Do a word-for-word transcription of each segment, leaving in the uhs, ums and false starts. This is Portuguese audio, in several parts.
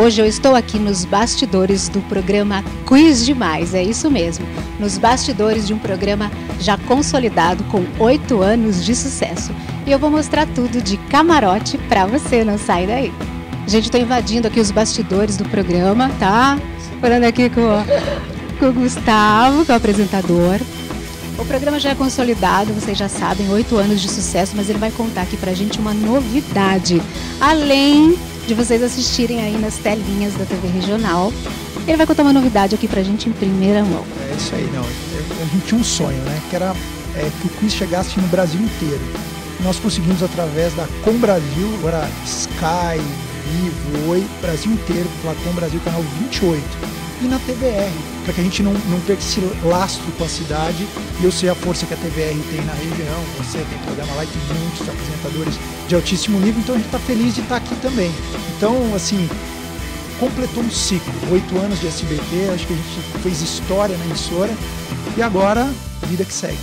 Hoje eu estou aqui nos bastidores do programa Quiz Demais, é isso mesmo, nos bastidores de um programa já consolidado com oito anos de sucesso. E eu vou mostrar tudo de camarote pra você, não sai daí. Gente, estou invadindo aqui os bastidores do programa, tá? Falando aqui com, com o Gustavo, que é o apresentador. O programa já é consolidado, vocês já sabem, oito anos de sucesso, mas ele vai contar aqui pra gente uma novidade. Além de vocês assistirem aí nas telinhas da T V Regional, ele vai contar uma novidade aqui pra gente em primeira mão. É isso aí, não. A gente tinha um sonho, né? Que era é, que o quiz chegasse no Brasil inteiro. Nós conseguimos através da Com Brasil, agora Sky, Vivo, Oi, Brasil inteiro, pela Com Brasil, canal vinte e oito. E na T V R, para que a gente não, não perca esse lastro com a cidade. E eu sei a força que a T V R tem na região, você tem programa lá e tem muitos apresentadores de altíssimo nível, então a gente está feliz de estar aqui também. Então, assim, completou um ciclo, oito anos de S B T, acho que a gente fez história na emissora e agora, vida que segue.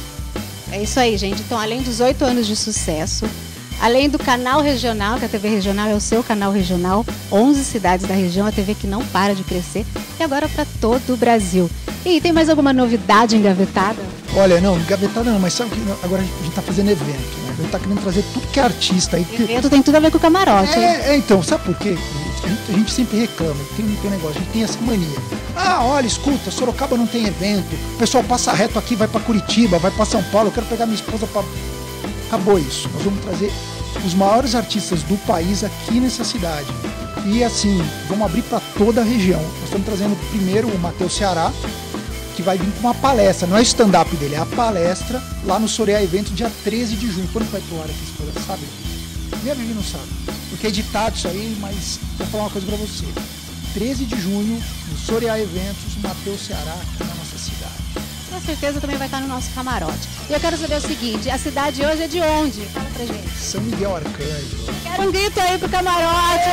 É isso aí, gente. Então, além dos oito anos de sucesso, além do canal regional, que a T V Regional é o seu canal regional, onze cidades da região, a T V que não para de crescer, e agora para todo o Brasil. E tem mais alguma novidade engavetada? Olha, não, engavetada não, mas sabe que agora a gente está fazendo evento, né? A gente está querendo trazer tudo que é artista aí. Que... Evento tem tudo a ver com o camarote. É, é então, sabe por quê? A gente, a gente sempre reclama, tem, tem um negócio, a gente tem essa mania. Ah, olha, escuta, Sorocaba não tem evento, o pessoal passa reto aqui, vai para Curitiba, vai para São Paulo, eu quero pegar minha esposa para... Acabou isso, nós vamos trazer os maiores artistas do país aqui nessa cidade. E assim, vamos abrir para toda a região. Nós estamos trazendo primeiro o Matheus Ceará, que vai vir com uma palestra, não é stand-up dele, é a palestra lá no Sorear Evento, dia treze de junho. Quando vai pro ar aqui, você sabe? Minha Vivi não sabe, porque é editado isso aí, mas vou falar uma coisa pra você. treze de junho, no Sorear Eventos, Matheus Ceará, aqui na nossa cidade. Com certeza também vai estar no nosso camarote. E eu quero saber o seguinte, a cidade hoje é de onde? Fala pra gente. São Miguel Arcanjo. Quero um grito aí pro camarote!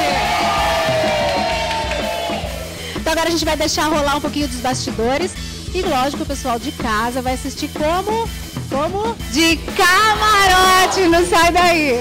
Então agora a gente vai deixar rolar um pouquinho dos bastidores. E lógico, o pessoal de casa vai assistir como? Como? De camarote! Não sai daí!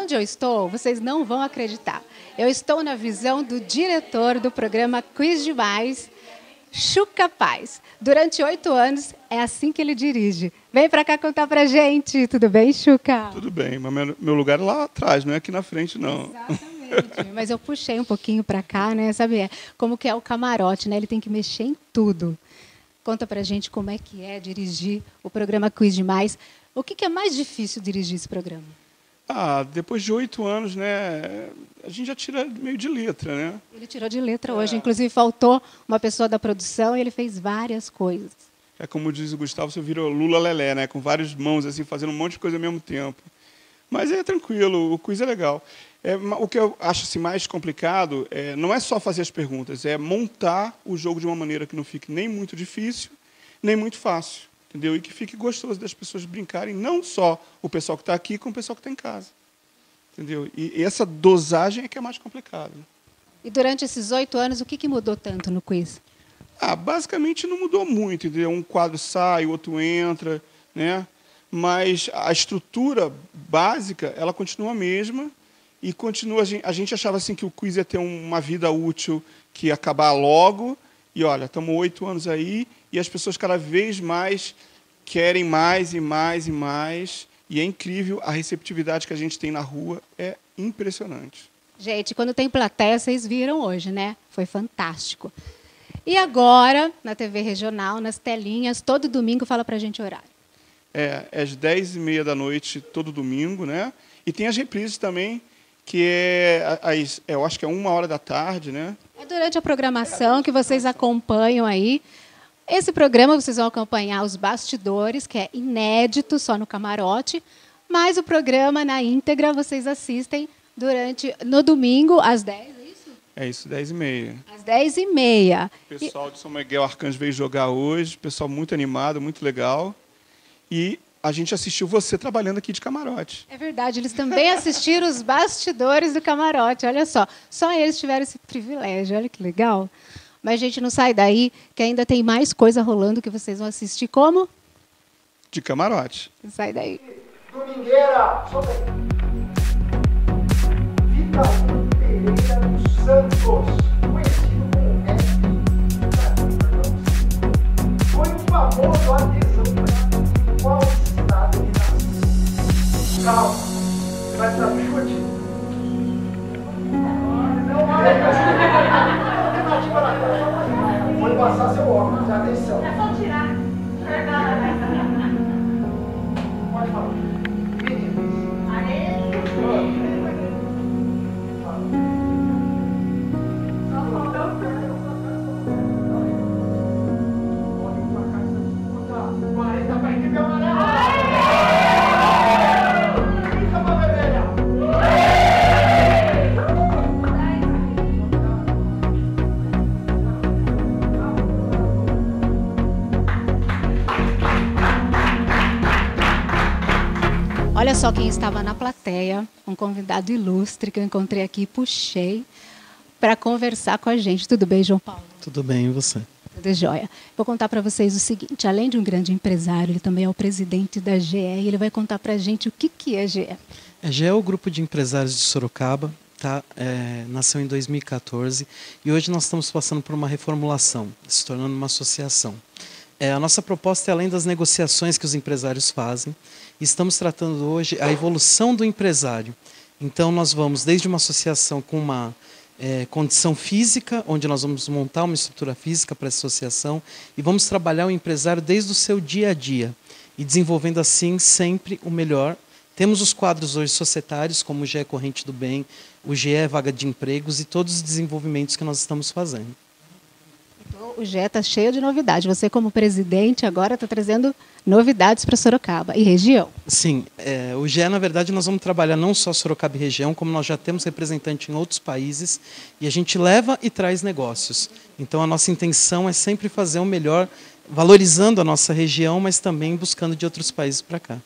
onde eu estou, vocês não vão acreditar. Eu estou na visão do diretor do programa Quiz Demais, Chuca Paz. Durante oito anos, é assim que ele dirige. Vem para cá contar para gente. Tudo bem, Chuca? Tudo bem, mas meu lugar é lá atrás, não é aqui na frente, não. Exatamente. Mas eu puxei um pouquinho para cá, né? Sabe, é como que é o camarote, né? Ele tem que mexer em tudo. Conta para gente como é que é dirigir o programa Quiz Demais. O que, que é mais difícil dirigir esse programa? Ah, depois de oito anos, né, a gente já tira meio de letra, né? Ele tirou de letra é. hoje. Inclusive, faltou uma pessoa da produção e ele fez várias coisas. É como diz o Gustavo, você virou Lula Lelé, né? Com várias mãos, assim, fazendo um monte de coisa ao mesmo tempo. Mas é tranquilo, o quiz é legal. É, o que eu acho assim, mais complicado é, não é só fazer as perguntas, é montar o jogo de uma maneira que não fique nem muito difícil, nem muito fácil. Entendeu? E que fique gostoso das pessoas brincarem, não só o pessoal que está aqui, como o pessoal que está em casa. Entendeu? E essa dosagem é que é mais complicada. E durante esses oito anos, o que, que mudou tanto no quiz? Ah, basicamente não mudou muito. Entendeu? Um quadro sai, o outro entra, né? Mas a estrutura básica ela continua a mesma e continua. A gente, a gente achava assim que o quiz ia ter uma vida útil, que ia acabar logo. E olha, estamos oito anos aí e as pessoas cada vez mais querem mais e mais e mais. E é incrível a receptividade que a gente tem na rua, é impressionante. Gente, quando tem plateia, vocês viram hoje, né? Foi fantástico. E agora, na T V Regional, nas telinhas, todo domingo, fala pra gente o horário. É, é às dez e meia da noite, todo domingo, né? E tem as reprises também, que é, às, eu acho que é uma hora da tarde, né? É durante a programação que vocês acompanham aí. Esse programa vocês vão acompanhar os bastidores, que é inédito, só no camarote. Mas o programa na íntegra vocês assistem durante no domingo às dez, é isso? É isso, dez e meia. Às dez e meia. O pessoal de São Miguel Arcanjo veio jogar hoje, pessoal muito animado, muito legal. E a gente assistiu você trabalhando aqui de camarote. É verdade, eles também assistiram os bastidores do camarote, olha só. Só eles tiveram esse privilégio, olha que legal. Mas, gente, não sai daí, que ainda tem mais coisa rolando que vocês vão assistir como? De camarote. Não sai daí. Domingueira, solta aí. Vitor Pereira dos Santos, conhecido como F. Foi um famoso artesão para qual estado ele nasceu? Calma, você vai dar um chute? Não vai. Pode passar seu óculos, atenção. É só tirar. Pode falar. Meninos. Aê. quarenta para a equipe amarela. trinta para a vermelha. Olha só quem estava na plateia, um convidado ilustre que eu encontrei aqui e puxei para conversar com a gente. Tudo bem, João Paulo? Tudo bem, e você? Tudo jóia. Vou contar para vocês o seguinte, além de um grande empresário, ele também é o presidente da G E e ele vai contar para a gente o que, que é G E. A G E é o grupo de empresários de Sorocaba, tá? É, nasceu em dois mil e quatorze e hoje nós estamos passando por uma reformulação, se tornando uma associação. É, a nossa proposta é além das negociações que os empresários fazem, estamos tratando hoje a evolução do empresário. Então nós vamos desde uma associação com uma é, condição física, onde nós vamos montar uma estrutura física para essa associação e vamos trabalhar o empresário desde o seu dia a dia e desenvolvendo assim sempre o melhor. Temos os quadros hoje societários, como o G E Corrente do Bem, o G E Vaga de Empregos e todos os desenvolvimentos que nós estamos fazendo. O G E está cheio de novidades. Você, como presidente, agora está trazendo novidades para Sorocaba e região. Sim, é, o G E, na verdade, nós vamos trabalhar não só Sorocaba e região, como nós já temos representante em outros países, e a gente leva e traz negócios. Então, a nossa intenção é sempre fazer o melhor, valorizando a nossa região, mas também buscando de outros países para cá.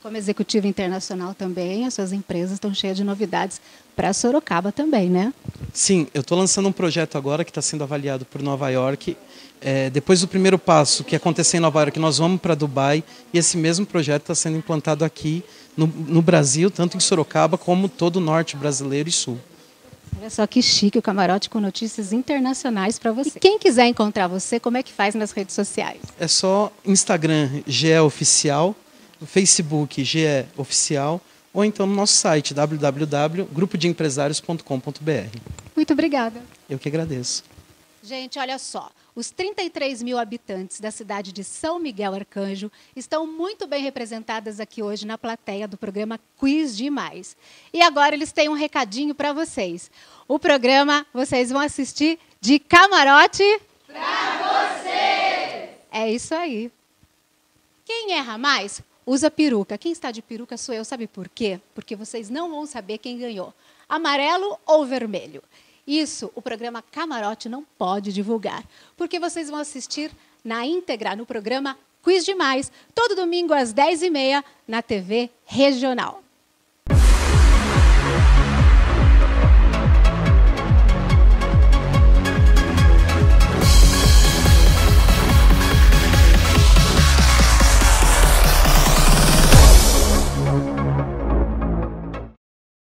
Como executivo internacional também, as suas empresas estão cheias de novidades para Sorocaba também, né? Sim, eu estou lançando um projeto agora que está sendo avaliado por Nova York. É, depois do primeiro passo, que acontecer em Nova York, nós vamos para Dubai, e esse mesmo projeto está sendo implantado aqui no, no Brasil, tanto em Sorocaba como todo o norte brasileiro e sul. Olha só que chique, o Camarote com notícias internacionais para você. E quem quiser encontrar você, como é que faz nas redes sociais? É só Instagram, G E Oficial, Facebook, G E Oficial, ou então no nosso site, w w w ponto grupo de empresários ponto com ponto b r. Muito obrigada. Eu que agradeço. Gente, olha só, os trinta e três mil habitantes da cidade de São Miguel Arcanjo estão muito bem representadas aqui hoje na plateia do programa Quiz Demais. E agora eles têm um recadinho para vocês. O programa vocês vão assistir de camarote para vocês! É isso aí. Quem erra mais, usa peruca. Quem está de peruca sou eu, sabe por quê? Porque vocês não vão saber quem ganhou, amarelo ou vermelho. Isso o programa Camarote não pode divulgar, porque vocês vão assistir na íntegra no programa Quiz Demais, todo domingo às dez e meia na T V Regional.